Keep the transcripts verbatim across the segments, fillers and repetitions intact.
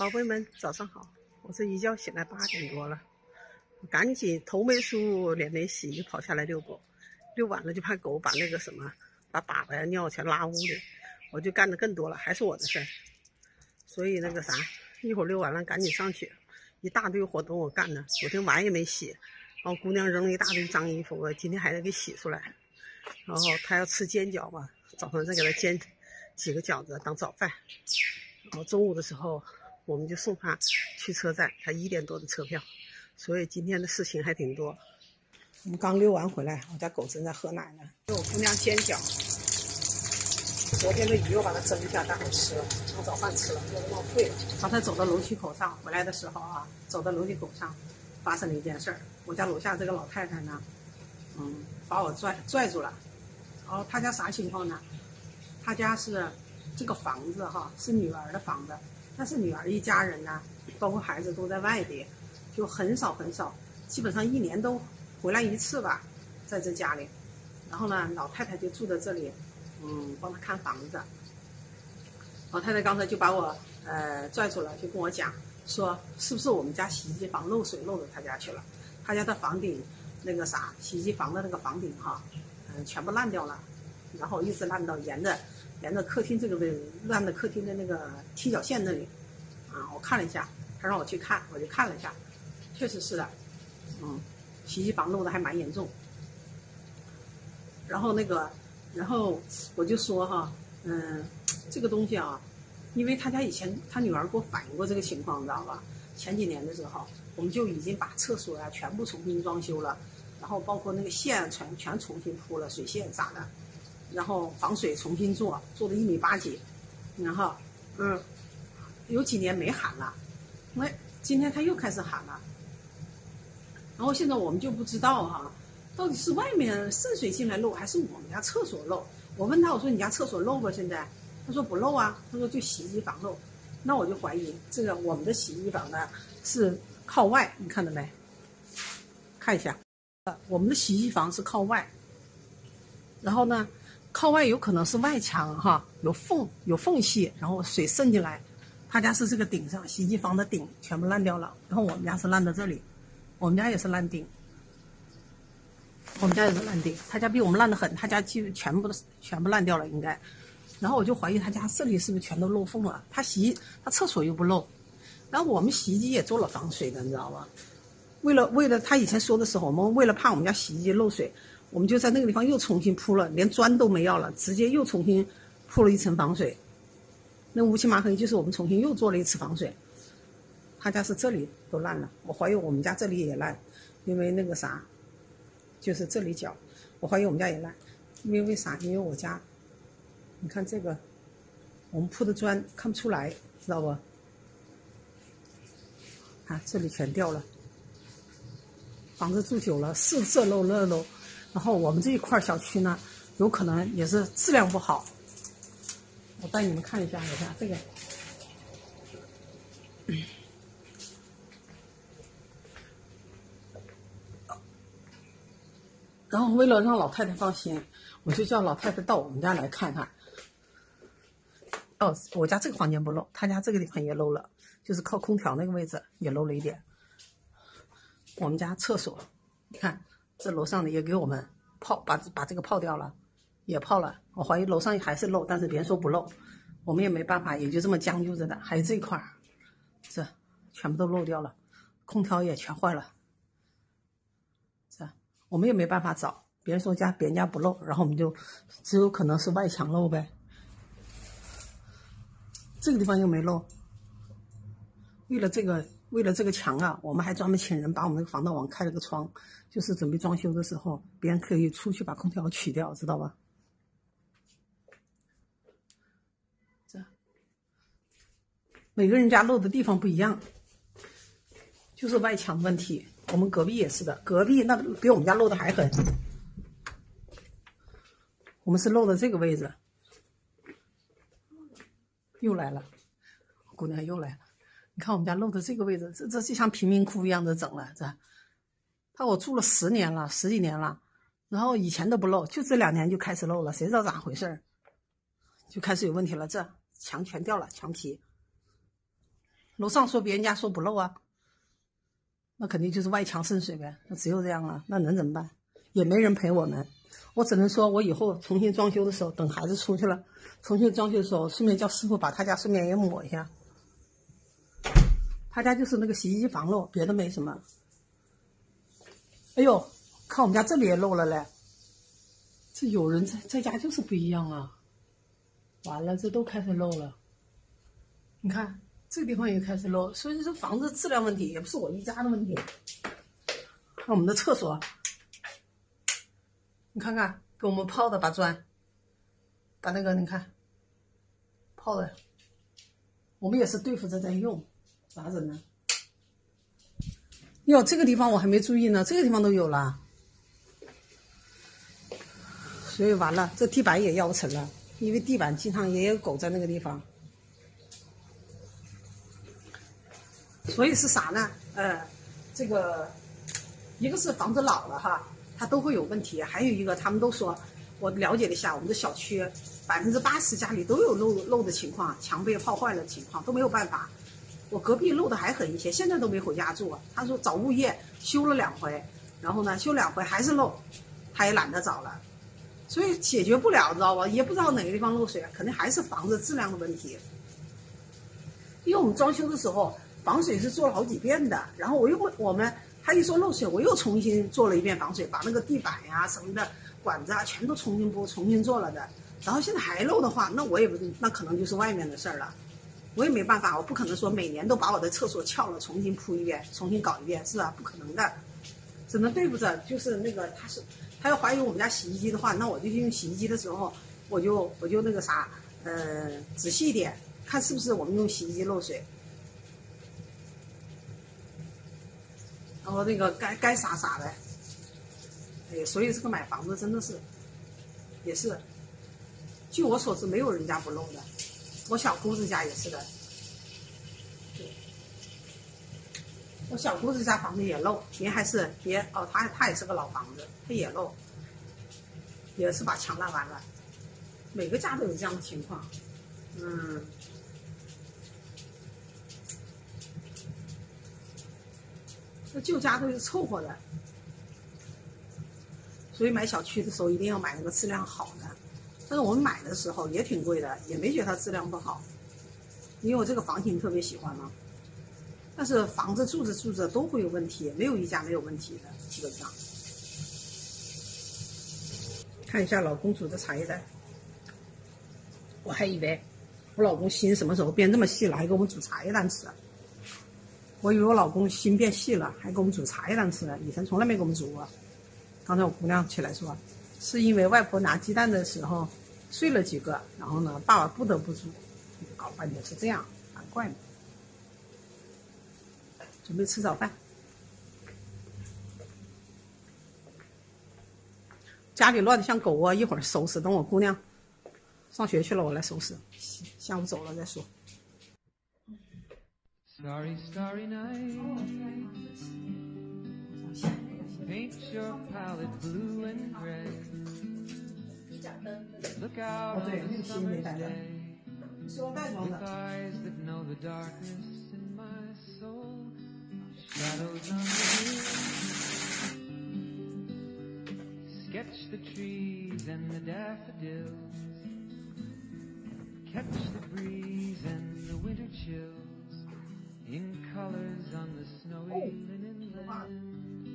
宝贝们，早上好！我这一觉醒来八点多了，赶紧头没梳，脸没洗，就跑下来遛狗。遛晚了就怕狗把那个什么，把粑粑呀、尿全拉屋里，我就干的更多了，还是我的事儿。所以那个啥，一会儿遛完了赶紧上去，一大堆活动我干的。昨天碗也没洗，然后姑娘扔了一大堆脏衣服，我今天还得给洗出来。然后她要吃煎饺嘛，早上再给她煎几个饺子当早饭。然后中午的时候，我们就送她去车站，她一点多的车票，所以今天的事情还挺多。我们刚遛完回来，我家狗正在喝奶呢。给我姑娘煎饺，昨天的鱼我把它蒸一下，待会儿吃了，当早饭吃了，又浪费了。刚才走到楼梯口上，回来的时候啊，走到楼梯口上，发生了一件事儿。我家楼下这个老太太呢，嗯，把我拽拽住了。然后她家啥情况呢？她家是这个房子哈，是女儿的房子，但是女儿一家人呢，包括孩子都在外地，就很少很少，基本上一年都回来一次吧，在这家里。然后呢，老太太就住在这里，嗯，帮她看房子。老太太刚才就把我呃拽住了，就跟我讲说，是不是我们家洗衣机房漏水漏到她家去了？她家的房顶那个啥，洗衣机房的那个房顶哈，嗯、呃，全部烂掉了，然后一直烂到沿着沿着客厅这个位置，烂的客厅的那个踢脚线那里，啊，我看了一下，她让我去看，我就看了一下，确实是的，嗯，洗衣机房漏的还蛮严重。然后那个，然后我就说哈，嗯，这个东西啊，因为他家以前他女儿给我反映过这个情况，你知道吧？前几年的时候，我们就已经把厕所呀、啊、全部重新装修了，然后包括那个线全全重新铺了，水线啥的，然后防水重新做，做的一米八几，然后嗯，有几年没喊了，哎，今天他又开始喊了，然后现在我们就不知道哈、啊。到底是外面渗水进来漏，还是我们家厕所漏？我问他，我说你家厕所漏吧？现在他说不漏啊，他说就洗衣机房漏。那我就怀疑这个我们的洗衣机房呢是靠外，你看到没？看一下，我们的洗衣机房是靠外，然后呢，靠外有可能是外墙哈，有缝有缝隙，然后水渗进来。他家是这个顶上，洗衣机房的顶全部烂掉了，然后我们家是烂到这里，我们家也是烂顶。我们家也是烂顶，他家比我们烂得很，他家基本全部都全部烂掉了应该。然后我就怀疑他家这里是不是全都漏缝了？他洗他厕所又不漏，然后我们洗衣机也做了防水的，你知道吗？为了为了他以前说的时候，我们为了怕我们家洗衣机漏水，我们就在那个地方又重新铺了，连砖都没要了，直接又重新铺了一层防水。那乌漆麻黑就是我们重新又做了一次防水。他家是这里都烂了，我怀疑我们家这里也烂，因为那个啥。就是这里角，我怀疑我们家也烂，因为为啥？因为我家，你看这个，我们铺的砖看不出来，知道不？啊，这里全掉了。房子住久了，是这漏那漏，然后我们这一块小区呢，有可能也是质量不好。我带你们看一下，你看这个。嗯然后为了让老太太放心，我就叫老太太到我们家来看看。哦，我家这个房间不漏，他家这个地方也漏了，就是靠空调那个位置也漏了一点。我们家厕所，你看这楼上的也给我们泡，把把这个泡掉了，也泡了。我怀疑楼上还是漏，但是别人说不漏，我们也没办法，也就这么将就着的。还有这一块，这全部都漏掉了，空调也全坏了。这。我们也没办法找，别人说家别人家不漏，然后我们就只有可能是外墙漏呗。这个地方又没漏，为了这个为了这个墙啊，我们还专门请人把我们那个防盗网开了个窗，就是准备装修的时候，别人可以出去把空调取掉，知道吧？这每个人家漏的地方不一样，就是外墙问题。我们隔壁也是的，隔壁那比我们家漏的还狠。我们是漏的这个位置，又来了，姑娘又来了。你看我们家漏的这个位置，这这就像贫民窟一样的整了，这。他我住了十年了，十几年了，然后以前都不漏，就这两年就开始漏了，谁知道咋回事？就开始有问题了，这墙全掉了，墙皮。 楼上说别人家说不漏啊，那肯定就是外墙渗水呗，那只有这样啊，那能怎么办？也没人陪我们，我只能说我以后重新装修的时候，等孩子出去了，重新装修的时候，顺便叫师傅把他家顺便也抹一下。他家就是那个洗衣机房漏，别的没什么。哎呦，看我们家这里也漏了嘞，这有人在在家就是不一样啊。完了，这都开始漏了，你看这个地方也开始漏，所以这房子质量问题也不是我一家的问题。看我们的厕所，你看看给我们泡的把砖，把那个你看泡的，我们也是对付着在用，咋整呢？哟，这个地方我还没注意呢，这个地方都有了，所以完了，这地板也要不成了，因为地板经常也有狗在那个地方。所以是啥呢？呃，这个一个是房子老了哈，它都会有问题；还有一个，他们都说，我了解了一下，我们的小区百分之八十家里都有漏漏的情况，墙被泡坏了的情况，都没有办法。我隔壁漏的还狠一些，现在都没回家住。他说找物业修了两回，然后呢修两回还是漏，他也懒得找了，所以解决不了，知道吧？也不知道哪个地方漏水，肯定还是房子质量的问题。因为我们装修的时候防水是做了好几遍的，然后我又我们他一说漏水，我又重新做了一遍防水，把那个地板呀什么的管子啊全都重新铺重新做了的。然后现在还漏的话，那我也不那可能就是外面的事儿了。我也没办法，我不可能说每年都把我的厕所撬了重新铺一遍重新搞一遍，是吧？不可能的，只能对付着。就是那个他是他要怀疑我们家洗衣机的话，那我就用洗衣机的时候我就我就那个啥呃仔细一点看是不是我们用洗衣机漏水，然后那个该该啥啥的。哎，所以这个买房子真的是也是据我所知没有人家不漏的，我小姑子家也是的，我小姑子家房子也漏，也还是也哦，她她也是个老房子，她也漏，也是把墙烂完了，每个家都有这样的情况，嗯，那旧家都是凑合的，所以买小区的时候一定要买那个质量好的。但是我们买的时候也挺贵的，也没觉得它质量不好，因为我这个房型特别喜欢嘛。但是房子住着住着都会有问题，没有一家没有问题的，基本上。看一下老公煮的茶叶蛋，我还以为我老公心什么时候变这么细了，还给我们煮茶叶蛋吃。我以为我老公心变细了，还给我们煮茶叶蛋吃，以前从来没给我们煮过。刚才我姑娘起来说，是因为外婆拿鸡蛋的时候碎了几个，然后呢，爸爸不得不煮，搞半天是这样，难怪呢。准备吃早饭，家里乱得像狗啊！一会儿收拾，等我姑娘上学去了，我来收拾。下午走了再说。Starry, starry night. Paint your palette blue and gray. Look out on the summer's day. With eyes that know the darkness in my soul. Shadows on the hill. Sketch the trees and the daffodils. Catch the breeze and the winter chills. In colors on the snowy linen land.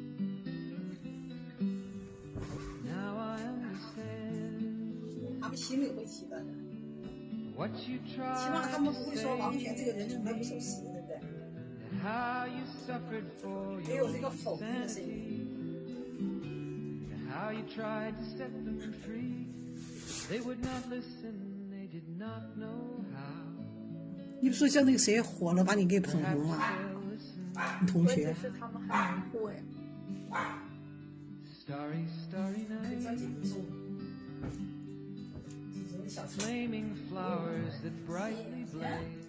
Now I understand. 他们心里会记得的。What you try. 起码他们不会说王璇这个人从来不守时，对不对？ How you suffered for your sanity. How you tried to set them free. They would not listen. They did not know how. 你不说像那个谁火了，把你给捧红了？你同学。是他们还没过呀。Starry, starry night. Flaming flowers that brightly blaze.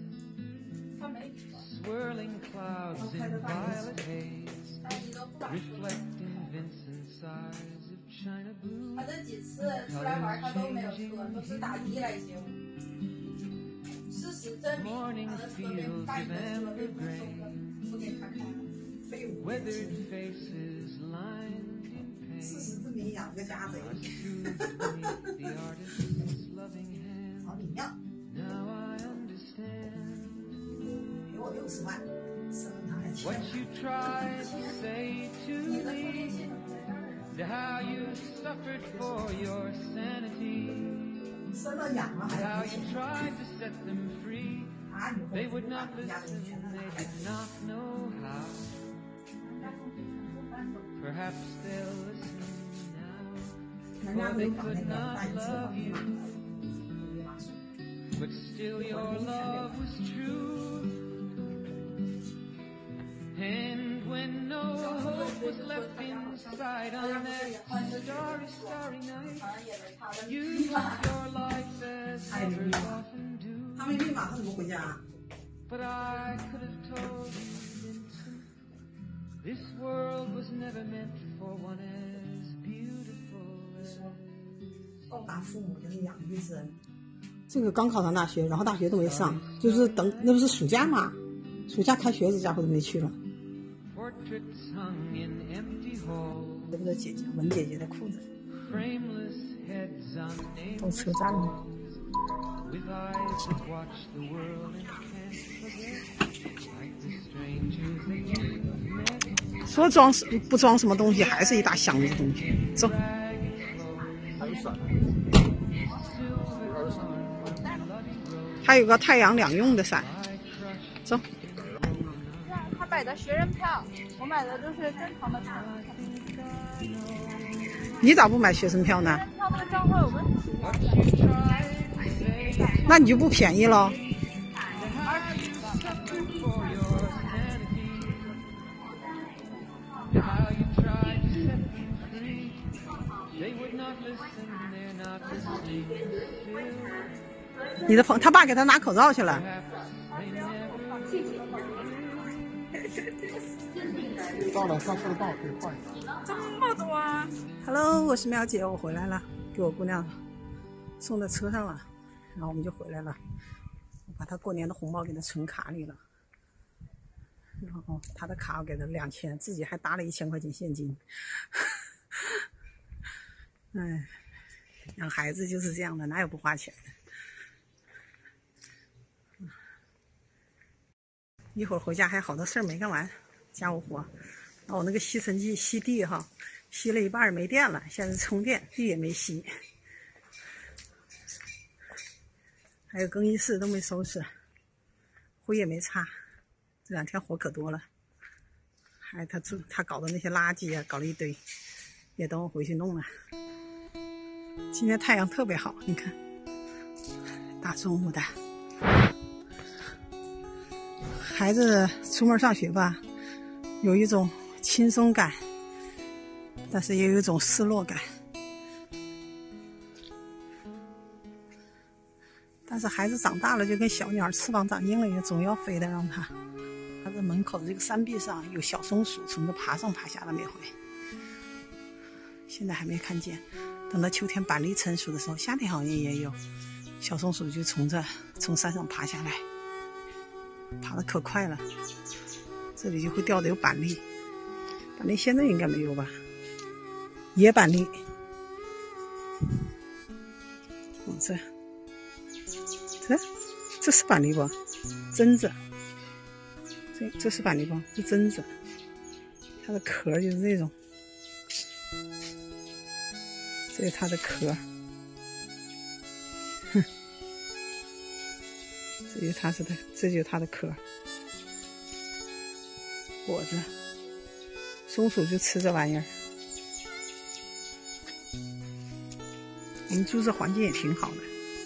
Swirling clouds in violet haze, reflecting Vincent's eyes of china blue. Colors changing hue. 指证明拿着车边带着车边不收的，不给他看，废物。事实证明养个家贼。好，你要赔我六十万，生了他还欠。你的充电系统在这儿。生了养了还赔钱。啊，以后就把人家东西全拿来。人家没搞那个大一次房子嘛，But still your love was true. And when no hope was left inside on that starry, starry night, you used your life as others often do. 他们密码他怎么回家 But I could have told you, Vincent, this world was never meant for one as beautiful as. 报答父母就是养育之恩。 这个刚考上大学，然后大学都没上，就是等那不是暑假嘛，暑假开学这家伙都没去了。这不是姐姐文姐姐的裤子，到车站了。说装不装什么东西，还是一大箱子东西。走。还有个太阳两用的伞，走。 他买的学生票，我买的都是正常的票。 你咋不买学生票呢？ 学生票那个账号有问题。 那你就不便宜了。你的朋他爸给他拿口罩去了。 到了上车的到可以换一下。 这么多啊 ！Hello， 我是苗姐，我回来了，给我姑娘送到车上了，然后我们就回来了。我把她过年的红包给她存卡里了，然后她的卡我给她两千，自己还搭了一千块钱现金。哎，养孩子就是这样的，哪有不花钱的？一会儿回家还有好多事儿没干完，家务活。然后我那个吸尘器吸地哈，吸了一半没电了，现在充电，地也没吸。还有更衣室都没收拾，灰也没擦，这两天活可多了。还有他住他搞的那些垃圾啊，搞了一堆，也等我回去弄了。今天太阳特别好，你看，大中午的。孩子出门上学吧，有一种轻松感，但是也有一种失落感。但是孩子长大了，就跟小鸟翅膀长硬了，也总要飞的让他。他在门口的这个山壁上有小松鼠从这爬上爬下的，没回。现在还没看见，等到秋天板栗成熟的时候，夏天好像也有小松鼠就从这从山上爬下来。爬得可快了，这里就会掉的有板栗，板栗现在应该没有吧？野板栗，哦，这这这是板栗不？榛子，这这是板栗不？是榛子，它的壳就是这种，这是它的壳，哼。这就是它是的，这就是它的壳。果子，松鼠就吃这玩意儿。我们住这环境也挺好的。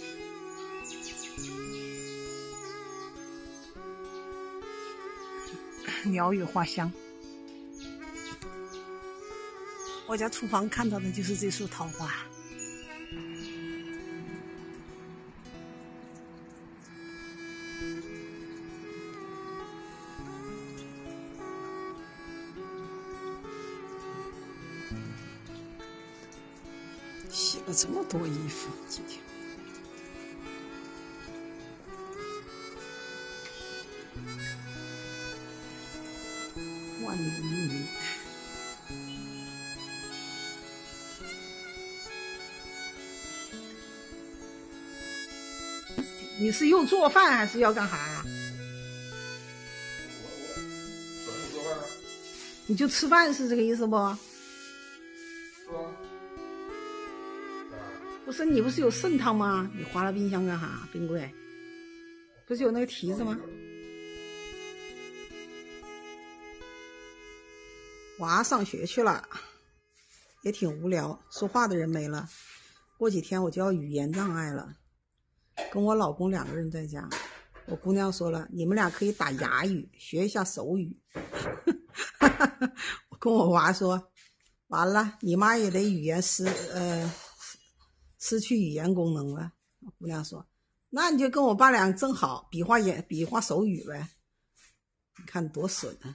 鸟语花香。我家厨房看到的就是这束桃花。洗了这么多衣服，今天你是又做饭还是要干啥？你就吃饭是这个意思不？ 是啊。 不是你不是有剩汤吗？你划了冰箱干啥？冰柜不是有那个提子吗？娃上学去了，也挺无聊，说话的人没了。过几天我就要语言障碍了，跟我老公两个人在家。我姑娘说了，你们俩可以打哑语，学一下手语。我跟我娃说，完了，你妈也得语言失呃失去语言功能了。我姑娘说，那你就跟我爸俩正好，比划眼比划手语呗。你看多损啊！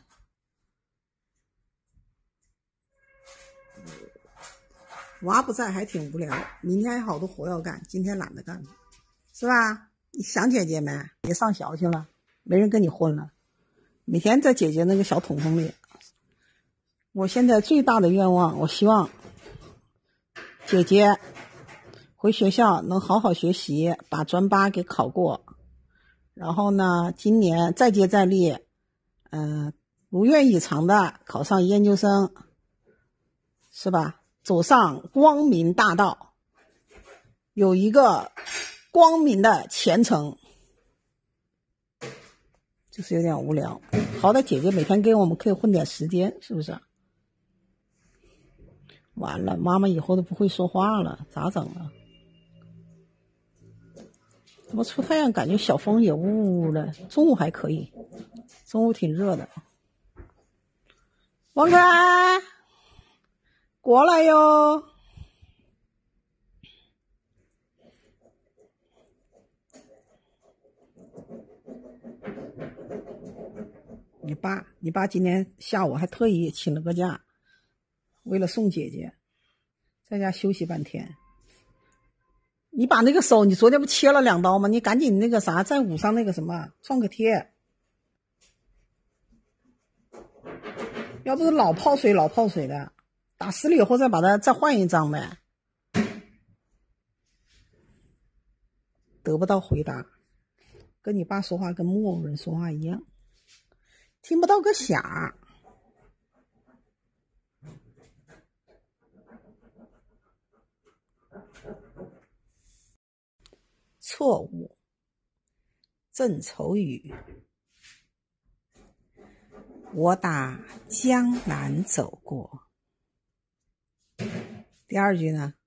娃不在还挺无聊，明天还好多活要干，今天懒得干，是吧？你想姐姐没？别上学去了，没人跟你混了，每天在姐姐那个小桶桶里。我现在最大的愿望，我希望姐姐回学校能好好学习，把专八给考过，然后呢，今年再接再厉，嗯、呃，如愿以偿的考上研究生，是吧？走上光明大道，有一个光明的前程。就是有点无聊，好歹姐姐每天给我们可以混点时间，是不是？完了，妈妈以后都不会说话了，咋整啊？怎么出太阳感觉小风也呜呜的？中午还可以，中午挺热的。王哥，过来哟！你爸，你爸今天下午还特意请了个假，为了送姐姐，在家休息半天。你把那个手，你昨天不切了两刀吗？你赶紧那个啥，再捂上那个什么创可贴。要不是老泡水老泡水的，打湿了以后再把它再换一张呗。得不到回答，跟你爸说话跟木偶人说话一样，听不到个响。错误，郑愁予。我打江南走过。第二句呢？